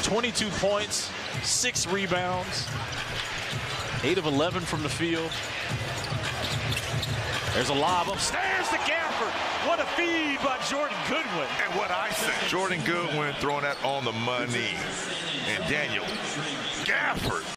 22 points, 6 rebounds, 8 of 11 from the field. There's a lob upstairs to Gafford. What a feed by Jordan Goodwin. And what I said, Jordan Goodwin throwing that on the money. And Daniel Gafford